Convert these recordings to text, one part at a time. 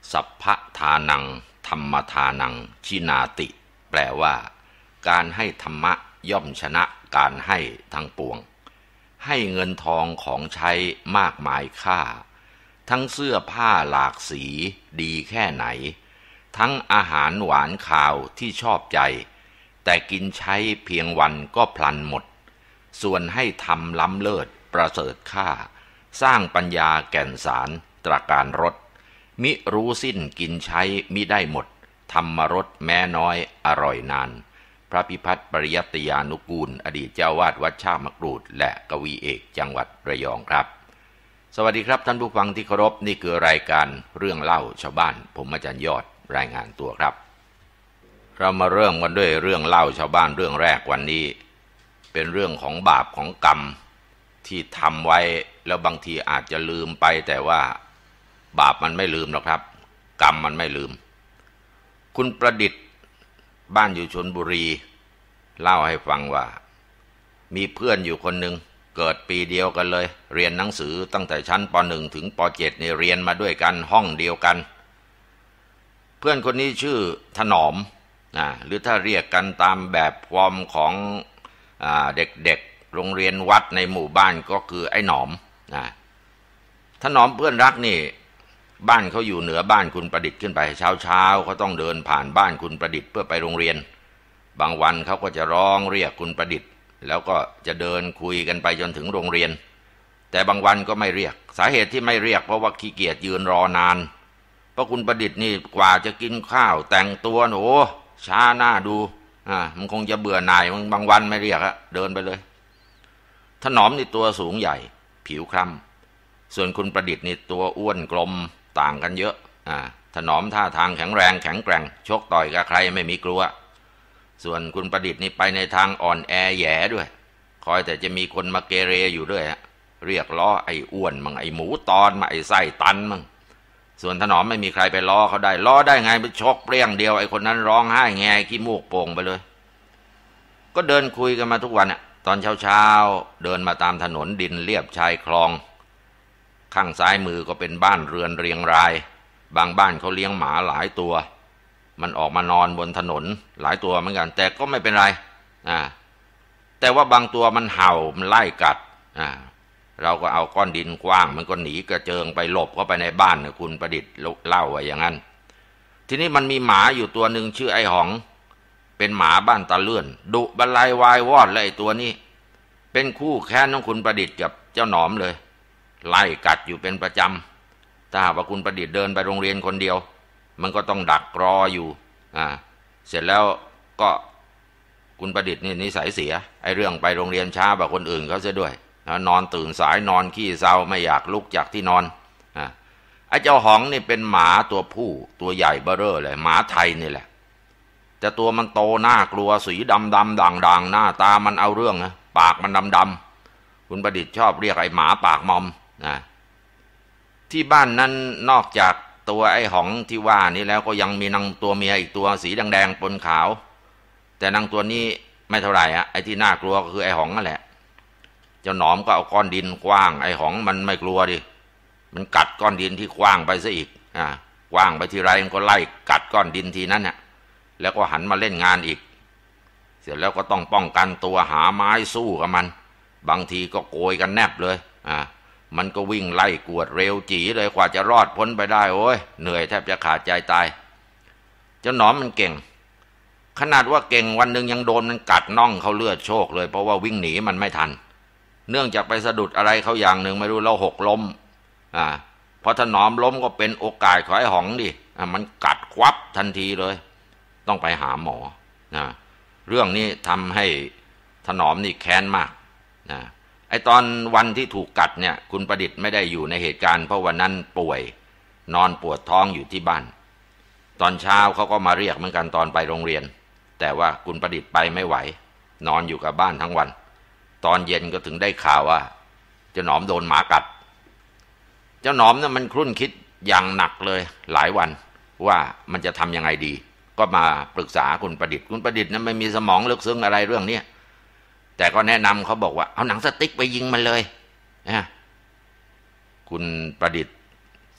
สัพพทานังธรรมทานังชินาติแปลว่าการให้ธรรมะย่อมชนะการให้ทั้งปวงให้เงินทองของใช้มากมายค่าทั้งเสื้อผ้าหลากสีดีแค่ไหนทั้งอาหารหวานข้าวที่ชอบใจแต่กินใช้เพียงวันก็พลันหมดส่วนให้ทำล้ำเลิศประเสริฐค่าสร้างปัญญาแก่นสารตราการรสมิรู้สิ้นกินใช้มิได้หมดธรรมรสแม้น้อยอร่อยนานพระพิพัฒน์ปริยัติยานุกูลอดีตเจ้าวาดวัดชากมะกรูดและกวีเอกจังหวัดระยองครับสวัสดีครับท่านผู้ฟังที่เคารพนี่คือรายการเรื่องเล่าชาวบ้านผมอาจารย์ยอดรายงานตัวครับเรามาเริ่มกันด้วยเรื่องเล่าชาวบ้านเรื่องแรกวันนี้เป็นเรื่องของบาปของกรรมที่ทำไว้แล้วบางทีอาจจะลืมไปแต่ว่าบาปมันไม่ลืมหรอกครับกรรมมันไม่ลืมคุณประดิษฐ์บ้านอยู่ชลบุรีเล่าให้ฟังว่ามีเพื่อนอยู่คนหนึ่งเกิดปีเดียวกันเลยเรียนหนังสือตั้งแต่ชั้นป.1 ถึงป.7 นี่เรียนมาด้วยกันห้องเดียวกันเพื่อนคนนี้ชื่อถนอมหรือถ้าเรียกกันตามแบบฟอร์มของเด็กๆโรงเรียนวัดในหมู่บ้านก็คือไอ้หนอมถนอมเพื่อนรักนี่บ้านเขาอยู่เหนือบ้านคุณประดิษฐ์ขึ้นไปเช้าเขาต้องเดินผ่านบ้านคุณประดิษฐ์เพื่อไปโรงเรียนบางวันเขาก็จะร้องเรียกคุณประดิษฐ์แล้วก็จะเดินคุยกันไปจนถึงโรงเรียนแต่บางวันก็ไม่เรียกสาเหตุที่ไม่เรียกเพราะว่าขี้เกียจยืนรอนานเพราะคุณประดิษฐ์นี่กว่าจะกินข้าวแต่งตัวโอ้ช้าหน้าดูมันคงจะเบื่อหน่ายบางวันไม่เรียกเดินไปเลยถนอมนี่ตัวสูงใหญ่ผิวคล้ำส่วนคุณประดิษฐ์นี่ตัวอ้วนกลมต่างกันเยอะถนอมท่าทางแข็งแรงแข็งแกร่งชกต่อยกับใครไม่มีกลัวส่วนคุณประดิษฐ์นี่ไปในทางอ่อนแอแย่ด้วยคอยแต่จะมีคนมาเกเรอยู่ด้วยเรียกล้อไอ้อ้วนมั่งไอ้หมูตอนมั่งไอ้ไส้ตันมั่งส่วนถนอมไม่มีใครไปล้อเขาได้ล้อได้ไงไปชกเปรี้ยงเดียวไอ้คนนั้นร้องไห้แงขี้มูกโป่งไปเลยก็เดินคุยกันมาทุกวันตอนเช้าเดินมาตามถนนดินเลียบชายคลองข้างซ้ายมือก็เป็นบ้านเรือนเรียงรายบางบ้านเขาเลี้ยงหมาหลายตัวมันออกมานอนบนถนนหลายตัวเหมือนกันแต่ก็ไม่เป็นไรแต่ว่าบางตัวมันเห่ามันไล่กัดเราก็เอาก้อนดินกว้างมันก็หนีกระเจิงไปหลบเข้าไปในบ้านคุณประดิษฐ์เล่าว่าอย่างนั้นทีนี้มันมีหมาอยู่ตัวหนึ่งชื่อไอ้หองเป็นหมาบ้านตาเลื่อนดุบรรลัยวายวอดเลยไอ้ตัวนี้เป็นคู่แค้นของคุณประดิษฐ์กับเจ้าหนอมเลยไล่กัดอยู่เป็นประจำถ้าหากว่าคุณประดิษฐ์เดินไปโรงเรียนคนเดียวมันก็ต้องดักรออยู่เสร็จแล้วก็คุณประดิษฐ์นี่นิสัยเสียไอ้เรื่องไปโรงเรียนช้ากว่าคนอื่นเขาซะด้วยนอนตื่นสายนอนขี้เศร้าไม่อยากลุกจากที่นอนไอ้เจ้าหองนี่เป็นหมาตัวผู้ตัวใหญ่เบ้อเร่อเลยหมาไทยนี่แหละแต่ตัวมันโตน่ากลัวสีดำด่างหน้าตามันเอาเรื่องนะปากมันดำคุณประดิษฐ์ชอบเรียกไอ้หมาปากมอมที่บ้านนั้นนอกจากตัวไอ้หองที่ว่านี้แล้วก็ยังมีนางตัวเมียอีกตัวสีแดงปนขาวแต่นางตัวนี้ไม่เท่าไหร่ไอ้ที่น่ากลัวก็คือไอ้หองนั่นแหละเจ้าหนอมก็เอาก้อนดินกว้างไอ้หองมันไม่กลัวดิมันกัดก้อนดินที่กว้างไปซะอีกกว้างไปทีไรมันก็ไล่กัดก้อนดินทีนั้นแล้วก็หันมาเล่นงานอีกเสร็จแล้วก็ต้องป้องกันตัวหาไม้สู้กับมันบางทีก็โกยกันแนบเลยมันก็วิ่งไล่กวดเร็วจี๋เลยกว่าจะรอดพ้นไปได้โอ้ยเหนื่อยแทบจะขาดใจตายเจ้าหนอมมันเก่งขนาดว่าเก่งวันหนึ่งยังโดนมันกัดน่องเขาเลือดโชกเลยเพราะว่าวิ่งหนีมันไม่ทันเนื่องจากไปสะดุดอะไรเขาอย่างหนึ่งไม่รู้แล้วหกล้มพอถนอมล้มก็เป็นโอกาสของไอ้หองดิมันกัดควับทันทีเลยต้องไปหาหมอเรื่องนี้ทำให้ถนอมนี่แค้นมากไอ้ตอนวันที่ถูกกัดเนี่ยคุณประดิษฐ์ไม่ได้อยู่ในเหตุการณ์เพราะวันนั้นป่วยนอนปวดท้องอยู่ที่บ้านตอนเช้าเขาก็มาเรียกเหมือนกันตอนไปโรงเรียนแต่ว่าคุณประดิษฐ์ไปไม่ไหวนอนอยู่กับบ้านทั้งวันตอนเย็นก็ถึงได้ข่าวว่าเจ้าหนอมโดนหมากัดเจ้าหนอมเนี่ยมันครุ่นคิดอย่างหนักเลยหลายวันว่ามันจะทำยังไงดีก็มาปรึกษาคุณประดิษฐ์คุณประดิษฐ์นั้นไม่มีสมองลึกซึ้งอะไรเรื่องนี้แต่ก็แนะนำเขาบอกว่าเอาหนังสติ๊กไปยิงมันเลยคุณประดิษฐ์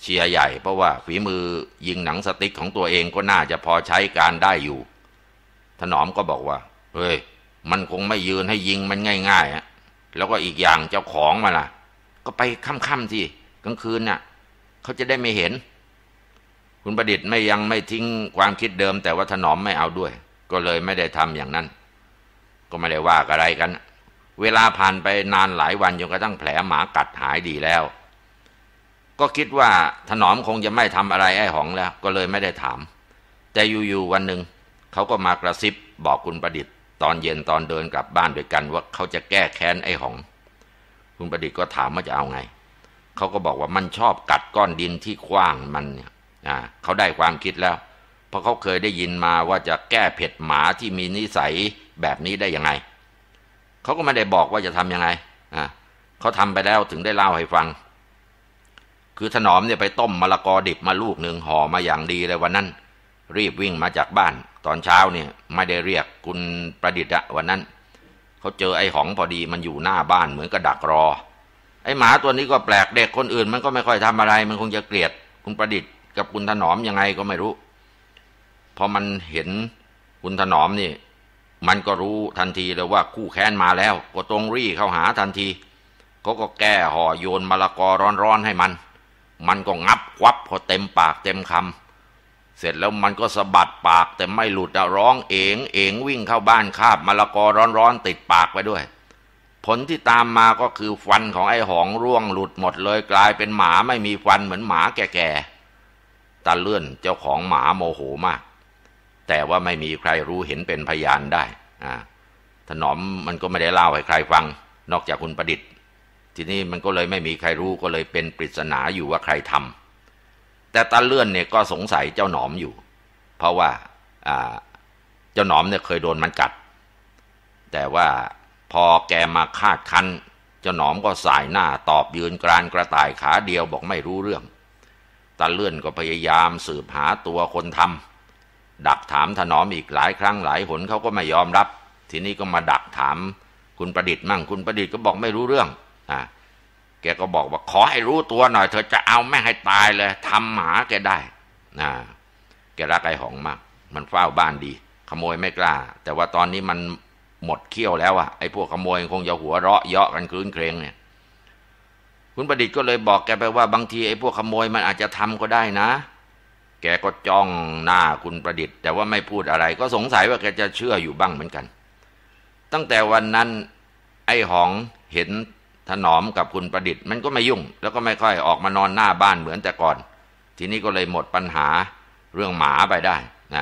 เชียร์ใหญ่เพราะว่าฝีมือยิงหนังสติ๊กของตัวเองก็น่าจะพอใช้การได้อยู่ถนอมก็บอกว่าเฮ้ยมันคงไม่ยืนให้ยิงมันง่ายๆอะแล้วก็อีกอย่างเจ้าของมาล่ะก็ไปค่ำๆที่กลางคืนน่ะเขาจะได้ไม่เห็นคุณประดิษฐ์ยังไม่ทิ้งความคิดเดิมแต่ว่าถนอมไม่เอาด้วยก็เลยไม่ได้ทำอย่างนั้นก็ไม่ได้ว่าอะไรกันเวลาผ่านไปนานหลายวันจนกระทั่งแผลหมากัดหายดีแล้วก็คิดว่าถนอมคงจะไม่ทำอะไรไอ้หองแล้วก็เลยไม่ได้ถามแต่อยู่ๆวันหนึ่งเขาก็มากระซิบบอกคุณประดิษฐ์ตอนเย็นตอนเดินกลับบ้านด้วยกันว่าเขาจะแก้แค้นไอ้หองคุณประดิษฐ์ก็ถามว่าจะเอาไงเขาก็บอกว่ามันชอบกัดก้อนดินที่ขว้างมันเนี่ยเขาได้ความคิดแล้วเพราะเขาเคยได้ยินมาว่าจะแก้เผ็ดหมาที่มีนิสัยแบบนี้ได้ยังไงเขาก็ไม่ได้บอกว่าจะทำยังไงเขาทำไปแล้วถึงได้เล่าให้ฟังคือถนอมเนี่ยไปต้มมะละกอดิบมาลูกหนึ่งห่อมาอย่างดีเลยวันนั้นรีบวิ่งมาจากบ้านตอนเช้าเนี่ยไม่ได้เรียกคุณประดิษฐ์อะวันนั้นเขาเจอไอ้หองพอดีมันอยู่หน้าบ้านเหมือนกับดักรอไอ้หมาตัวนี้ก็แปลกเด็กคนอื่นมันก็ไม่ค่อยทำอะไรมันคงจะเกลียดคุณประดิษฐ์กับคุณถนอมยังไงก็ไม่รู้พอมันเห็นคุณถนอมนี่มันก็รู้ทันทีเลยว่าคู่แค้นมาแล้วก็ตรงรี่เข้าหาทันทีเขาก็แก้ห่อโยนมะละกอร้อนๆให้มันก็งับควับพอเต็มปากเต็มคำเสร็จแล้วมันก็สะบัดปากแต่ไม่หลุดร้องเอ๋งวิ่งเข้าบ้านคาบมะละกอร้อนๆติดปากไปด้วยผลที่ตามมาก็คือฟันของไอ้หองร่วงหลุดหมดเลยกลายเป็นหมาไม่มีฟันเหมือนหมาแก่ๆตาเลื่อนเจ้าของหมาโมโหมากแต่ว่าไม่มีใครรู้เห็นเป็นพยานได้ถนอมมันก็ไม่ได้เล่าให้ใครฟังนอกจากคุณประดิษฐ์ทีนี้มันก็เลยไม่มีใครรู้ก็เลยเป็นปริศนาอยู่ว่าใครทำแต่ตาเลื่อนเนี่ยก็สงสัยเจ้าหนอมอยู่เพราะว่าเจ้าหนอมเนี่ยเคยโดนมันกัดแต่ว่าพอแกมาคาดคั้นเจ้าหนอมก็สายหน้าตอบยืนกรานกระต่ายขาเดียวบอกไม่รู้เรื่องตาเลื่อนก็พยายามสืบหาตัวคนทำดักถามถนอมอีกหลายครั้งหลายหนเขาก็ไม่ยอมรับทีนี้ก็มาดักถามคุณประดิษฐ์มั่งคุณประดิษฐ์ก็บอกไม่รู้เรื่องแกก็บอกว่าขอให้รู้ตัวหน่อยเธอจะเอาแม่ให้ตายเลยทำหมาแกได้แกรักไอ้หองมากมันเฝ้าบ้านดีขโมยไม่กล้าแต่ว่าตอนนี้มันหมดเขี้ยวแล้วไอ้พวกขโมยคงจะหัวเราะเยาะกันคลื้นเครงเนี่ยคุณประดิษฐ์ก็เลยบอกแกไปว่าบางทีไอ้พวกขโมยมันอาจจะทำก็ได้นะแกก็จ้องหน้าคุณประดิษฐ์แต่ว่าไม่พูดอะไรก็สงสัยว่าแกจะเชื่ออยู่บ้างเหมือนกันตั้งแต่วันนั้นไอ้หองเห็นถนอมกับคุณประดิษฐ์มันก็ไม่ยุ่งแล้วก็ไม่ค่อยออกมานอนหน้าบ้านเหมือนแต่ก่อนทีนี้ก็เลยหมดปัญหาเรื่องหมาไปได้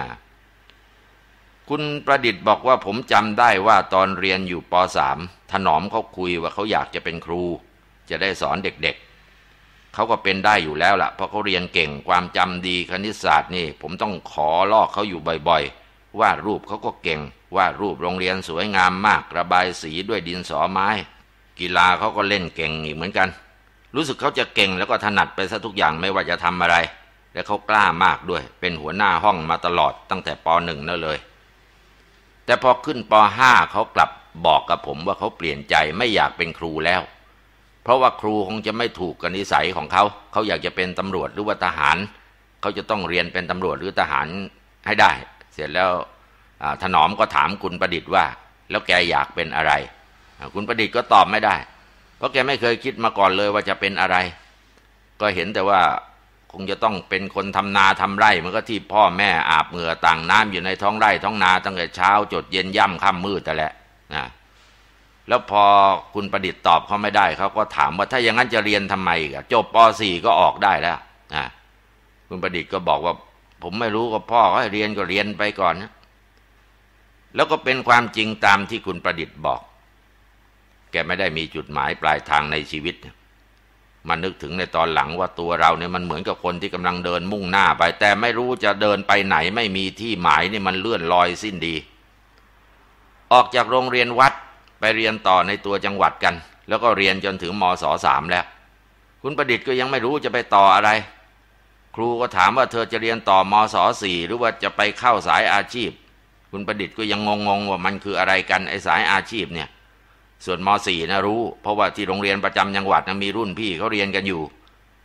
คุณประดิษฐ์บอกว่าผมจำได้ว่าตอนเรียนอยู่ป.3 ถนอมเขาคุยว่าเขาอยากจะเป็นครูจะได้สอนเด็กๆเขาก็เป็นได้อยู่แล้วล่ะเพราะเขาเรียนเก่งความจำดีคณิตศาสตร์นี่ผมต้องขอลอกเขาอยู่บ่อยๆวาดรูปเขาก็เก่งวาดรูปโรงเรียนสวยงามมากระบายสีด้วยดินสอไม้กีฬาเขาก็เล่นเก่งอีกเหมือนกันรู้สึกเขาจะเก่งแล้วก็ถนัดไปซะทุกอย่างไม่ว่าจะทำอะไรและเขากล้ามากด้วยเป็นหัวหน้าห้องมาตลอดตั้งแต่ป.1 นั่นเลยแต่พอขึ้นป.5 เขากลับบอกกับผมว่าเขาเปลี่ยนใจไม่อยากเป็นครูแล้วเพราะว่าครูคงจะไม่ถูกกับนิสัยของเขาอยากจะเป็นตำรวจหรือว่าทหารเขาจะต้องเรียนเป็นตำรวจหรือทหารให้ได้เสร็จแล้วถนอมก็ถามคุณประดิษฐ์ว่าแล้วแกอยากเป็นอะไรคุณประดิษฐ์ก็ตอบไม่ได้เพราะแกไม่เคยคิดมาก่อนเลยว่าจะเป็นอะไรก็เห็นแต่ว่าคงจะต้องเป็นคนทำนาทำไร่มันก็ที่พ่อแม่อาบเหงื่อต่างน้ำอยู่ในท้องไร่ท้องนาตั้งแต่เช้าจดเย็นย่ำค่ำมืดแต่แหละแล้วพอคุณประดิษฐ์ตอบเขาไม่ได้เขาก็ถามว่าถ้าอย่างนั้นจะเรียนทำไมจบป.4 ก็ออกได้แล้วคุณประดิษฐ์ก็บอกว่าผมไม่รู้กับพ่อให้เรียนก็เรียนไปก่อนนะแล้วก็เป็นความจริงตามที่คุณประดิษฐ์บอกแกไม่ได้มีจุดหมายปลายทางในชีวิตมันนึกถึงในตอนหลังว่าตัวเราเนี่ยมันเหมือนกับคนที่กำลังเดินมุ่งหน้าไปแต่ไม่รู้จะเดินไปไหนไม่มีที่หมายนี่มันเลื่อนลอยสิ้นดีออกจากโรงเรียนวัดไปเรียนต่อในตัวจังหวัดกันแล้วก็เรียนจนถึงมศ.3 แล้วคุณประดิษฐ์ก็ยังไม่รู้จะไปต่ออะไรครูก็ถามว่าเธอจะเรียนต่อมศ.4 หรือว่าจะไปเข้าสายอาชีพคุณประดิษฐ์ก็ยังงงว่ามันคืออะไรกันไอ้สายอาชีพเนี่ยส่วนม.4 นะรู้เพราะว่าที่โรงเรียนประจำจังหวัดนะมีรุ่นพี่เขาเรียนกันอยู่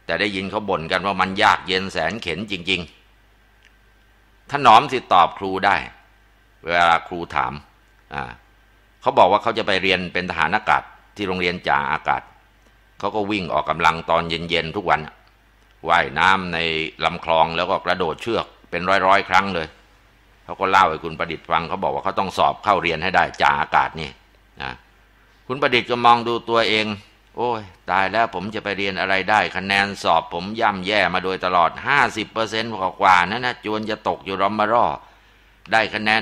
แต่ได้ยินเขาบ่นกันว่ามันยากเย็นแสนเข็ญจริงๆถนอมสิตอบครูได้เวลาครูถามเขาบอกว่าเขาจะไปเรียนเป็นทหารอากาศที่โรงเรียนจ่าอากาศเขาก็วิ่งออกกำลังตอนเย็นๆทุกวันว่ายน้ำในลำคลองแล้วก็กระโดดเชือกเป็นร้อยๆครั้งเลยเขาก็เล่าให้คุณประดิษฐ์ฟังเขาบอกว่าเขาต้องสอบเข้าเรียนให้ได้จ่าอากาศนี่คุณประดิษฐ์ก็มองดูตัวเองโอ้ยตายแล้วผมจะไปเรียนอะไรได้คะแนนสอบผมย่ำแย่มาโดยตลอด 50% กว่าๆนั่นนะจวนจะตกอยู่รอมารอได้คะแนน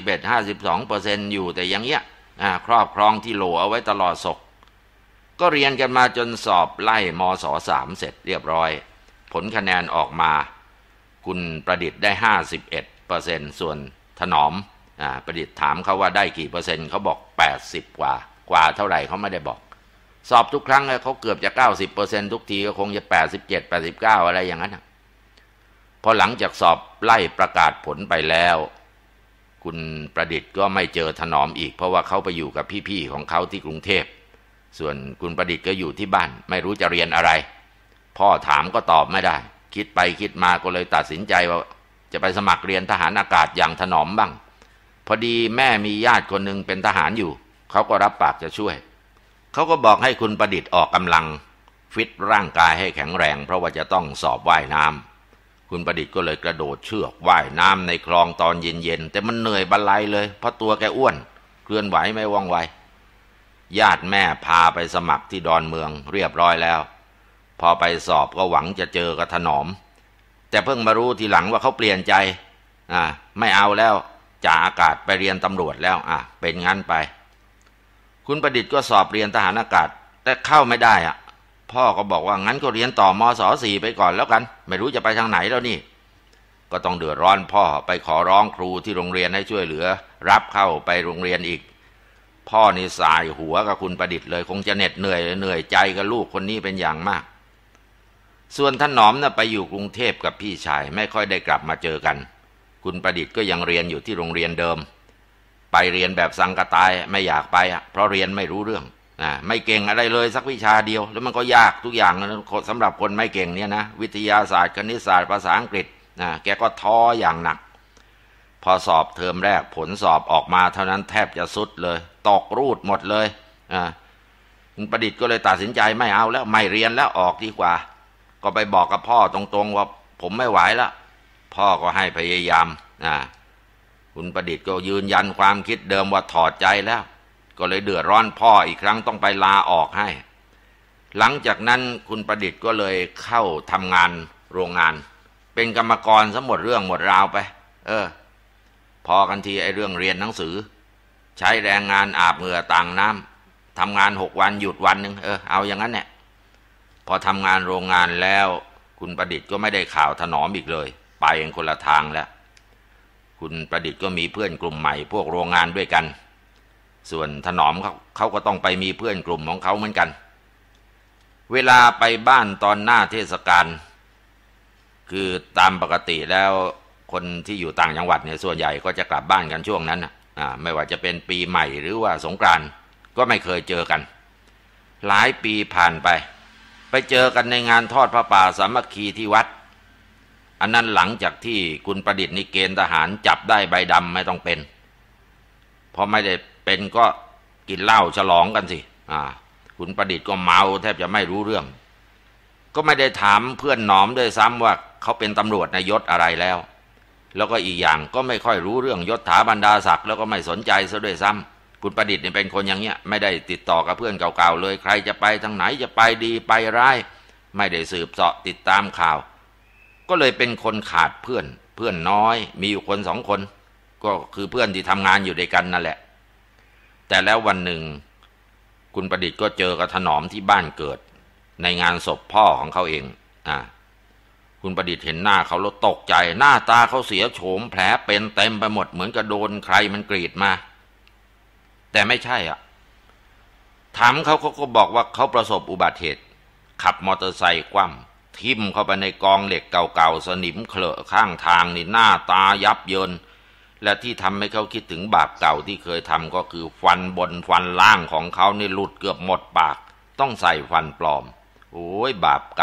51-52% อยู่แต่อย่างเงี้ยครอบครองที่โหลเอาไว้ตลอดศกก็เรียนกันมาจนสอบไล่มศ.3 เสร็จเรียบร้อยผลคะแนนออกมาคุณประดิษฐ์ได้ 51% ส่วนถนอมประดิษฐ์ถามเขาว่าได้กี่เปอร์เซ็นต์เขาบอก80กว่าเท่าไหร่เขาไม่ได้บอกสอบทุกครั้งเขาเกือบจะ 90% ทุกทีก็คงจะ87 89อะไรอย่างนั้นพอหลังจากสอบไล่ประกาศผลไปแล้วคุณประดิษฐ์ก็ไม่เจอถนอมอีกเพราะว่าเขาไปอยู่กับพี่ๆของเขาที่กรุงเทพส่วนคุณประดิษฐ์ก็อยู่ที่บ้านไม่รู้จะเรียนอะไรพ่อถามก็ตอบไม่ได้คิดไปคิดมาก็เลยตัดสินใจว่าจะไปสมัครเรียนทหารอากาศอย่างถนอมบ้างพอดีแม่มีญาติคนหนึ่งเป็นทหารอยู่เขาก็รับปากจะช่วยเขาก็บอกให้คุณประดิษฐ์ออกกำลังฟิตร่างกายให้แข็งแรงเพราะว่าจะต้องสอบว่ายน้ำคุณประดิษฐ์ก็เลยกระโดดเชือกว่ายน้ำในคลองตอนเย็นๆแต่มันเหนื่อยบรรลัยเลยเพราะตัวแกอ้วนเคลื่อนไหวไม่ว่องไวญาติแม่พาไปสมัครที่ดอนเมืองเรียบร้อยแล้วพอไปสอบก็หวังจะเจอกับถนอมแต่เพิ่งมารู้ทีหลังว่าเขาเปลี่ยนใจไม่เอาแล้วจ่าอากาศไปเรียนตำรวจแล้วเป็นงั้นไปคุณประดิษฐ์ก็สอบเรียนทหารอากาศแต่เข้าไม่ได้พ่อก็บอกว่างั้นก็เรียนต่อมศ.4 ไปก่อนแล้วกันไม่รู้จะไปทางไหนแล้วนี่ก็ต้องเดือดร้อนพ่อไปขอร้องครูที่โรงเรียนให้ช่วยเหลือรับเข้าไปโรงเรียนอีกพ่อนี่สายหัวกับคุณประดิษฐ์เลยคงจะเหน็ดเหนื่อยใจกับลูกคนนี้เป็นอย่างมากส่วนถนอมไปอยู่กรุงเทพกับพี่ชายไม่ค่อยได้กลับมาเจอกันคุณประดิษฐ์ก็ยังเรียนอยู่ที่โรงเรียนเดิมไปเรียนแบบสังกะตายไม่อยากไปเพราะเรียนไม่รู้เรื่องไม่เก่งอะไรเลยสักวิชาเดียวแล้วมันก็ยากทุกอย่างสำหรับคนไม่เก่งเนี่ยนะวิทยาศาสตร์คณิตศาสตร์ภาษาอังกฤษแกก็ท้ออย่างหนักพอสอบเทอมแรกผลสอบออกมาเท่านั้นแทบจะสุดเลยตกรูดหมดเลยคุณประดิษฐ์ก็เลยตัดสินใจไม่เอาแล้วไม่เรียนแล้วออกดีกว่าก็ไปบอกกับพ่อตรงๆว่าผมไม่ไหวแล้วพ่อก็ให้พยายามคุณประดิษฐ์ก็ยืนยันความคิดเดิมว่าถอดใจแล้วก็เลยเดือดร้อนพ่ออีกครั้งต้องไปลาออกให้หลังจากนั้นคุณประดิษฐ์ก็เลยเข้าทำงานโรงงานเป็นกรรมกรซะหมดเรื่องหมดราวไปพอกันทีไอ้เรื่องเรียนหนังสือใช้แรงงานอาบเหงื่อต่างน้ำทำงาน6 วันหยุดวันหนึ่งเอาอย่างนั้นเนี่ยพอทำงานโรงงานแล้วคุณประดิษฐ์ก็ไม่ได้ข่าวถนอมอีกเลยไปเองคนละทางแล้วคุณประดิษฐ์ก็มีเพื่อนกลุ่มใหม่พวกโรงงานด้วยกันส่วนถนอมเขาก็ต้องไปมีเพื่อนกลุ่มของเขาเหมือนกันเวลาไปบ้านตอนหน้าเทศกาลคือตามปกติแล้วคนที่อยู่ต่างจังหวัดเนี่ยส่วนใหญ่ก็จะกลับบ้านกันช่วงนั้นไม่ว่าจะเป็นปีใหม่หรือว่าสงกรานต์ก็ไม่เคยเจอกันหลายปีผ่านไปเจอกันในงานทอดพระป่าสามัคคีที่วัดอันนั้นหลังจากที่คุณประดิษฐ์นี่เกณฑ์ทหารจับได้ใบดำไม่ต้องเป็นพอไม่ได้เป็นก็กินเหล้าฉลองกันสิคุณประดิษฐ์ก็เมาแทบจะไม่รู้เรื่องก็ไม่ได้ถามเพื่อนหนอมด้วยซ้ำว่าเขาเป็นตำรวจในยศอะไรแล้วก็อีกอย่างก็ไม่ค่อยรู้เรื่องยศถาบรรดาศักดิ์แล้วก็ไม่สนใจซะด้วยซ้ำคุณประดิษฐ์เนี่ยเป็นคนอย่างเงี้ยไม่ได้ติดต่อกับเพื่อนเก่าๆเลยใครจะไปทางไหนจะไปดีไปร้ายไม่ได้สืบเสาะติดตามข่าวก็เลยเป็นคนขาดเพื่อนน้อยมีอยู่คน2 คนก็คือเพื่อนที่ทำงานอยู่ด้วยกันนั่นแหละแต่แล้ววันหนึ่งคุณประดิษฐ์ก็เจอกับถนอมที่บ้านเกิดในงานศพพ่อของเขาเองคุณประดิษฐ์เห็นหน้าเขาแล้วตกใจหน้าตาเขาเสียโฉมแผลเป็นเต็มไปหมดเหมือนกับโดนใครมันกรีดมาแต่ไม่ใช่ถามเขาก็บอกว่าเขาประสบอุบัติเหตุขับมอเตอร์ไซค์คว่ำทิ่มเข้าไปในกองเหล็กเก่าๆสนิมเคลอะข้างทางนี่หน้าตายับเยินและที่ทำให้เขาคิดถึงบาปเก่าที่เคยทำก็คือฟันบนฟันล่างของเขานี่หลุดเกือบหมดปากต้องใส่ฟันปลอมโอ้ยบาปกรรม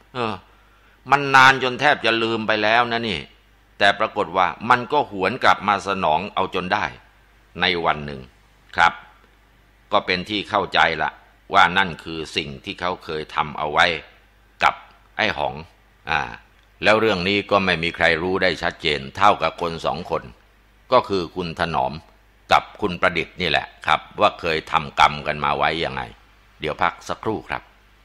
เออมันนานจนแทบจะลืมไปแล้วนะนี่แต่ปรากฏว่ามันก็หวนกลับมาสนองเอาจนได้ในวันหนึ่งครับก็เป็นที่เข้าใจละว่านั่นคือสิ่งที่เขาเคยทำเอาไว้กับไอ้หองแล้วเรื่องนี้ก็ไม่มีใครรู้ได้ชัดเจนเท่ากับคนสองคนก็คือคุณถนอมกับคุณประดิษฐ์นี่แหละครับว่าเคยทำกรรมกันมาไว้ยังไงเดี๋ยวพักสักครู่ครับ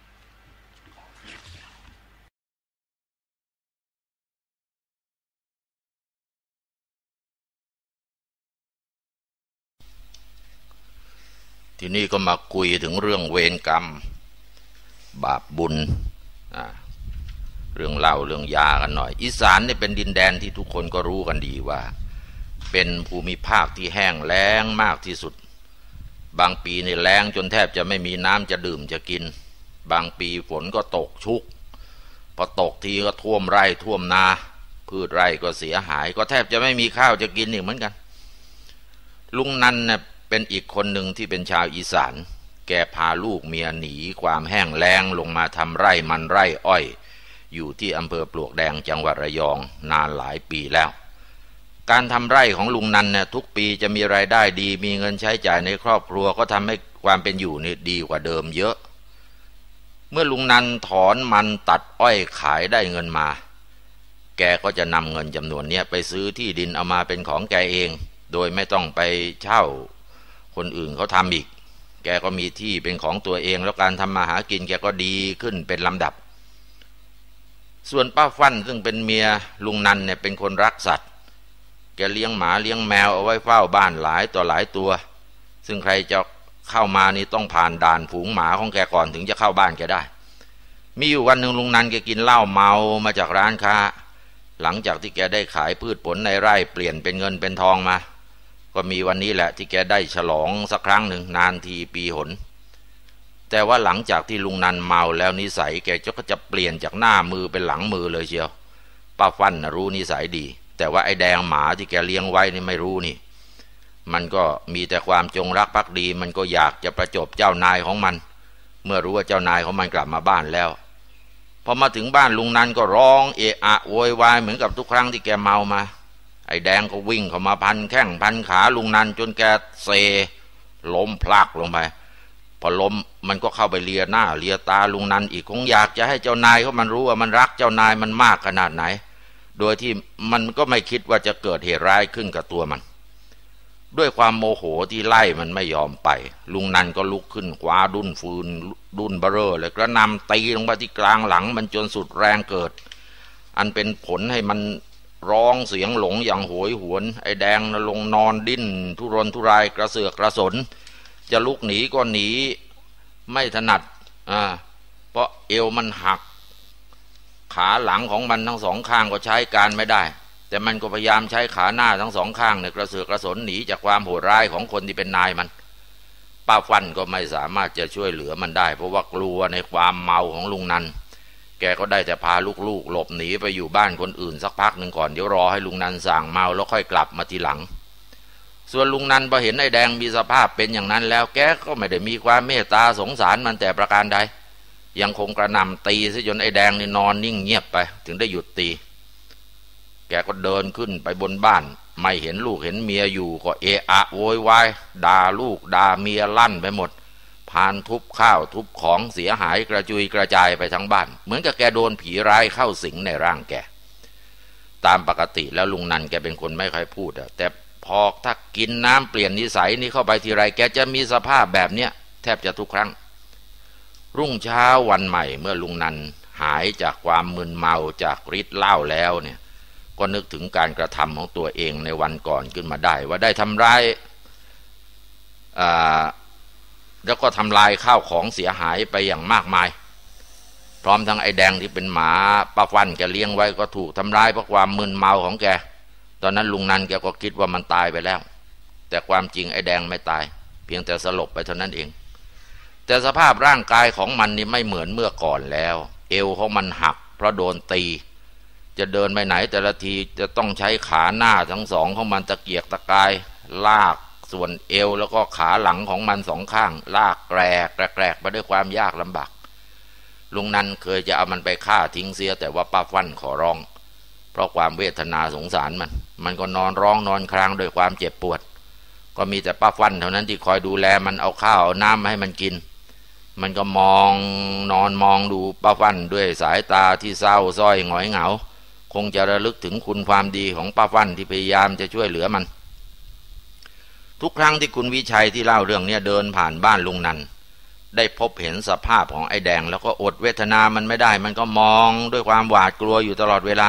ทีนี้ก็มาคุยถึงเรื่องเวรกรรมบาปบุญเรื่องเหล้าเรื่องยากันหน่อยอีสานนี่เป็นดินแดนที่ทุกคนก็รู้กันดีว่าเป็นภูมิภาคที่แห้งแล้งมากที่สุดบางปีนี่แล้งจนแทบจะไม่มีน้ำจะดื่มจะกินบางปีฝนก็ตกชุกพอตกทีก็ท่วมไร่ท่วมนาพืชไร่ก็เสียหายก็แทบจะไม่มีข้าวจะกินอีกเหมือนกันลุงนันเนี่ยเป็นอีกคนหนึ่งที่เป็นชาวอีสานแกพาลูกเมียหนีความแห้งแล้งลงมาทำไร่มันไร่อ้อยอยู่ที่อำเภอปลวกแดงจังหวัดระยองนานหลายปีแล้วการทำไร่ของลุงนันเนี่ยทุกปีจะมีรายได้ดีมีเงินใช้จ่ายในครอบครัวก็ทำให้ความเป็นอยู่นี่ดีกว่าเดิมเยอะเมื่อลุงนันถอนมันตัดอ้อยขายได้เงินมาแกก็จะนำเงินจำนวนนี้ไปซื้อที่ดินเอามาเป็นของแกเองโดยไม่ต้องไปเช่าคนอื่นเขาทำอีกแกก็มีที่เป็นของตัวเองแล้วการทำมาหากินแกก็ดีขึ้นเป็นลำดับส่วนป้าฟั่นซึ่งเป็นเมียลุงนันเนี่ยเป็นคนรักสัตว์แกเลี้ยงหมาเลี้ยงแมวเอาไว้เฝ้าบ้านหลายต่อหลายตัวซึ่งใครจะเข้ามานี่ต้องผ่านด่านฝูงหมาของแกก่อนถึงจะเข้าบ้านแกได้มีอยู่วันหนึ่งลุงนันแกกินเหล้าเมามาจากร้านค้าหลังจากที่แกได้ขายพืชผลในไร่เปลี่ยนเป็นเงินเป็นทองมาก็มีวันนี้แหละที่แกได้ฉลองสักครั้งหนึ่งนานทีปีหนแต่ว่าหลังจากที่ลุงนันเมาแล้วนิสัยแกก็จะเปลี่ยนจากหน้ามือเป็นหลังมือเลยเชียวป้าฟั่นรู้นิสัยดีแต่ว่าไอ้แดงหมาที่แกเลี้ยงไว้นี่ไม่รู้นี่มันก็มีแต่ความจงรักภักดีมันก็อยากจะประจบเจ้านายของมันเมื่อรู้ว่าเจ้านายของมันกลับมาบ้านแล้วพอมาถึงบ้านลุงนันก็ร้องเอะอะโวยวายเหมือนกับทุกครั้งที่แกเมามาไอ้แดงก็วิ่งเข้ามาพันแข้งพันขาลุงนันจนแกเซล้มพลักลงไปพอล้มมันก็เข้าไปเลียหน้าเลียตาลุงนันอีกคงอยากจะให้เจ้านายเขามันรู้ว่ามันรักเจ้านายมันมากขนาดไหนโดยที่มันก็ไม่คิดว่าจะเกิดเหตุร้ายขึ้นกับตัวมันด้วยความโมโหที่ไล่มันไม่ยอมไปลุงนันก็ลุกขึ้นคว้าดุ้นฟืนดุ้นเบ้อเร่อเลยกระหน่ำตีลงไปที่กลางหลังมันจนสุดแรงเกิดอันเป็นผลให้มันร้องเสียงหลงอย่างโหยหวนไอ้แดงลงนอนดิ้นทุรนทุรายกระเสือกกระสนจะลุกหนีก็หนีไม่ถนัดเพราะเอวมันหักขาหลังของมันทั้งสองข้างก็ใช้การไม่ได้แต่มันก็พยายามใช้ขาหน้าทั้งสองข้างเนี่ยกระเสือกกระสนหนีจากความโหดร้ายของคนที่เป็นนายมันป้าฟั่นก็ไม่สามารถจะช่วยเหลือมันได้เพราะว่ากลัวในความเมาของลุงนันแกก็ได้แต่พาลูกๆหลบหนีไปอยู่บ้านคนอื่นสักพักหนึ่งก่อนเดี๋ยวรอให้ลุงนันสั่งเมาแล้วค่อยกลับมาทีหลังส่วนลุงนันพอเห็นไอ้แดงมีสภาพเป็นอย่างนั้นแล้วแกก็ไม่ได้มีความเมตตาสงสารมันแต่ประการใดยังคงกระหน่ำตีซะจนไอ้แดงนี่นอนนิ่งเงียบไปถึงได้หยุดตีแกก็เดินขึ้นไปบนบ้านไม่เห็นลูกเห็นเมียอยู่ก็เอะอะโวยวายด่าลูกด่าเมียลั่นไปหมดพานทุบข้าวทุบของเสียหายกระจุยกระจายไปทั้งบ้านเหมือนกับแกโดนผีร้ายเข้าสิงในร่างแกตามปกติแล้วลุงนันแกเป็นคนไม่ค่อยพูดแต่พอถ้ากินน้ำเปลี่ยนนิสัยนี้เข้าไปทีไรแกจะมีสภาพแบบเนี้ยแทบจะทุกครั้งรุ่งเช้าวันใหม่เมื่อลุงนันหายจากความมึนเมาจากฤทธิ์เหล้าแล้วเนี่ยก็นึกถึงการกระทำของตัวเองในวันก่อนขึ้นมาได้ว่าได้ทำร้ายแล้วก็ทำลายข้าวของเสียหายไปอย่างมากมายพร้อมทั้งไอ้แดงที่เป็นหมาป้าฟั่นแกเลี้ยงไว้ก็ถูกทำร้ายเพราะความมึนเมาของแกตอนนั้นลุงนันแกก็คิดว่ามันตายไปแล้วแต่ความจริงไอ้แดงไม่ตายเพียงแต่สลบไปเท่านั้นเองแต่สภาพร่างกายของมันนี่ไม่เหมือนเมื่อก่อนแล้วเอวของมันหักเพราะโดนตีจะเดินไปไหนแต่ละทีจะต้องใช้ขาหน้าทั้งสองของมันตะเกียกตะกายลากส่วนเอวแล้วก็ขาหลังของมันสองข้างลากแกรกไปด้วยความยากลำบากลุงนันเคยจะเอามันไปฆ่าทิ้งเสียแต่ว่าป้าฟั่นขอร้องเพราะความเวทนาสงสารมันก็นอนร้องนอนครางด้วยความเจ็บปวดก็มีแต่ป้าฟั่นเท่านั้นที่คอยดูแลมันเอาข้าวเอาน้ำให้มันกินมันก็นอนมองดูป้าฟั่นด้วยสายตาที่เศร้าส้อยหงอยเหงาคงจะระลึกถึงคุณความดีของป้าฟั่นที่พยายามจะช่วยเหลือมันทุกครั้งที่คุณวิชัยที่เล่าเรื่องนี้เดินผ่านบ้านลุงนันได้พบเห็นสภาพของไอ้แดงแล้วก็อดเวทนามันไม่ได้มันก็มองด้วยความหวาดกลัวอยู่ตลอดเวลา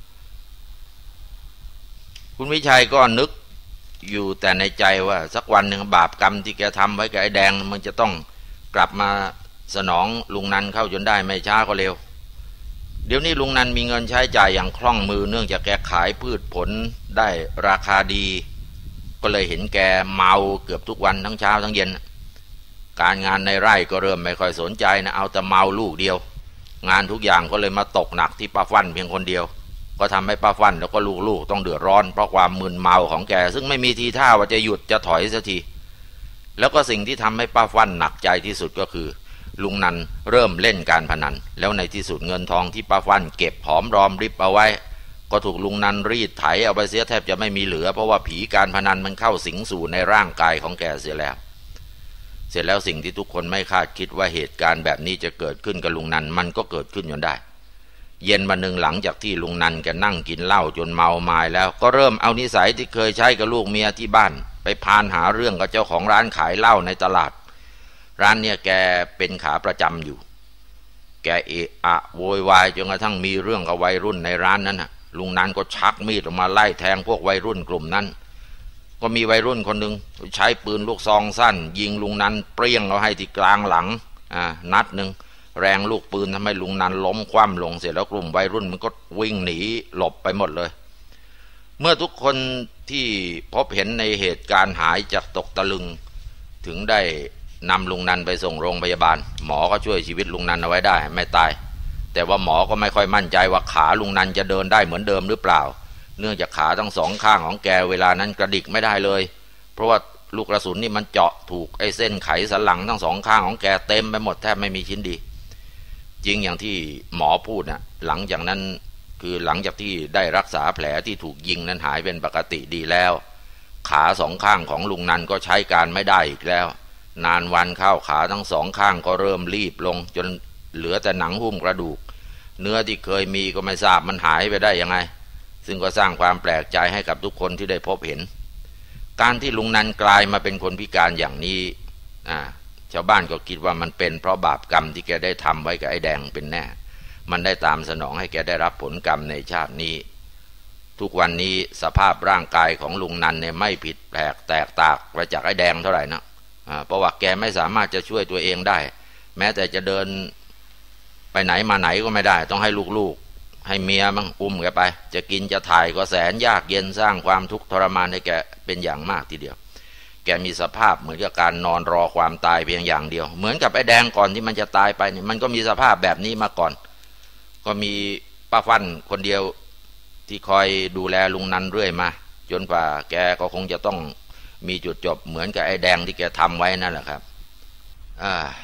คุณวิชัยก็นึกอยู่แต่ในใจว่าสักวันหนึ่งบาปกรรมที่แกทำไว้กับไอ้แดงมันจะต้องกลับมาสนองลุงนันเข้าจนได้ไม่ช้าก็เร็วเดี๋ยวนี้ลุงนันมีเงินใช้จ่ายอย่างคล่องมือเนื่องจากแกขายพืชผลได้ราคาดีก็เลยเห็นแกเมาเกือบทุกวันทั้งเช้าทั้งเย็นการงานในไร่ก็เริ่มไม่ค่อยสนใจนะเอาแต่เมาลูกเดียวงานทุกอย่างก็เลยมาตกหนักที่ป้าฟั่นเพียงคนเดียวก็ทำให้ป้าฟั่นแล้วก็ลูกๆต้องเดือดร้อนเพราะความมึนเมาของแกซึ่งไม่มีทีท่าว่าจะหยุดจะถอยสักทีแล้วก็สิ่งที่ทำให้ป้าฟั่นหนักใจที่สุดก็คือลุงนันเริ่มเล่นการพนันแล้วในที่สุดเงินทองที่ป้าฟั่นเก็บหอมรอมริบเอาไว้ก็ถูกลุงนันรีดไถเอาไปเสียแทบจะไม่มีเหลือเพราะว่าผีการพนันมันเข้าสิงสู่ในร่างกายของแกเสียแล้วสิ่งที่ทุกคนไม่คาดคิดว่าเหตุการณ์แบบนี้จะเกิดขึ้นกับลุงนันมันก็เกิดขึ้นจนได้เย็นวันหนึ่งหลังจากที่ลุงนันแกนั่งกินเหล้าจนเมาไม้แล้วก็เริ่มเอานิสัยที่เคยใช้กับลูกเมียที่บ้านไปพานหาเรื่องกับเจ้าของร้านขายเหล้าในตลาดร้านเนี่ยแกเป็นขาประจำอยู่แกเอะอะโวยวายจนกระทั่งมีเรื่องกับวัยรุ่นในร้านนั้นน่ะลุงนันก็ชักมีดออกมาไล่แทงพวกวัยรุ่นกลุ่มนั้นก็มีวัยรุ่นคนหนึ่งใช้ปืนลูกซองสั้นยิงลุงนันเปรี้ยงเอาให้ที่กลางหลังนัดหนึ่งแรงลูกปืนทำให้ลุงนันล้มคว่ำลงเสร็จแล้วกลุ่มวัยรุ่นมันก็วิ่งหนีหลบไปหมดเลยเมื่อทุกคนที่พบเห็นในเหตุการณ์หายจากตกตะลึงถึงได้นำลุงนันไปส่งโรงพยาบาลหมอก็ช่วยชีวิตลุงนันเอาไว้ได้ไม่ตายแต่ว่าหมอก็ไม่ค่อยมั่นใจว่าขาลุงนันจะเดินได้เหมือนเดิมหรือเปล่าเนื่องจากขาทั้งสองข้างของแกเวลานั้นกระดิกไม่ได้เลยเพราะว่าลูกกระสุนนี่มันเจาะถูกไอ้เส้นไขสันหลังทั้งสองข้างของแกเต็มไปหมดแทบไม่มีชิ้นดีจริงอย่างที่หมอพูดนะหลังจากนั้นคือหลังจากที่ได้รักษาแผลที่ถูกยิงนั้นหายเป็นปกติดีแล้วขาสองข้างของลุงนันก็ใช้การไม่ได้อีกแล้วนานวันเข้าขาทั้งสองข้างก็เริ่มรีบลงจนเหลือแต่หนังหุ้มกระดูกเนื้อที่เคยมีก็ไม่ทราบมันหายไปได้ยังไงซึ่งก็สร้างความแปลกใจให้กับทุกคนที่ได้พบเห็นการที่ลุงนันกลายมาเป็นคนพิการอย่างนี้ชาวบ้านก็คิดว่ามันเป็นเพราะบาปกรรมที่แกได้ทำไว้กับไอ้แดงเป็นแน่มันได้ตามสนองให้แกได้รับผลกรรมในชาตินี้ทุกวันนี้สภาพร่างกายของลุงนันเนี่ยไม่ผิดแปลกแตกต่างไปจากไอ้แดงเท่าไหร่นะเพราะว่าแกไม่สามารถจะช่วยตัวเองได้แม้แต่จะเดินไปไหนมาไหนก็ไม่ได้ต้องให้ลูกๆให้เมียมั่งอุ้มแกไปจะกินจะถ่ายก็แสนยากเย็นสร้างความทุกข์ทรมานให้แกเป็นอย่างมากทีเดียวแกมีสภาพเหมือนกับการนอนรอความตายเพียงอย่างเดียวเหมือนกับไอ้แดงก่อนที่มันจะตายไปเนี่ยมันก็มีสภาพแบบนี้มาก่อนก็มีป้าฟั่นคนเดียวที่คอยดูแลลุงนันเรื่อยมาจนกว่าแกก็คงจะต้องมีจุดจบเหมือนกับไอ้แดงที่แกทำไว้นั่นแหละครับ